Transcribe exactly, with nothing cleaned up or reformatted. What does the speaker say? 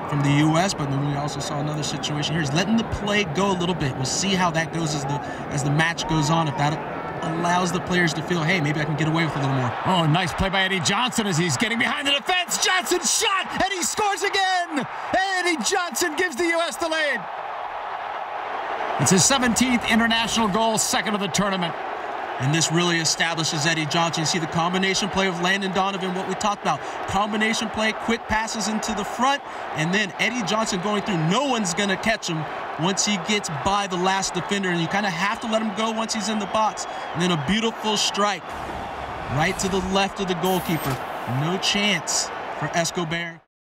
from the U S, but then we also saw another situation here. He's letting the play go a little bit. We'll see how that goes as the as the match goes on, if that allows the players to feel, hey, maybe I can get away with a little more. Oh, nice play by Eddie Johnson as he's getting behind the defense. Johnson shot, and he scores again! Eddie Johnson gives the U S the lead. It's his seventeenth international goal, second of the tournament. And this really establishes Eddie Johnson. You see the combination play of Landon Donovan, what we talked about. Combination play, quick passes into the front, and then Eddie Johnson going through. No one's going to catch him once he gets by the last defender, and you kind of have to let him go once he's in the box. And then a beautiful strike right to the left of the goalkeeper. No chance for Escobar.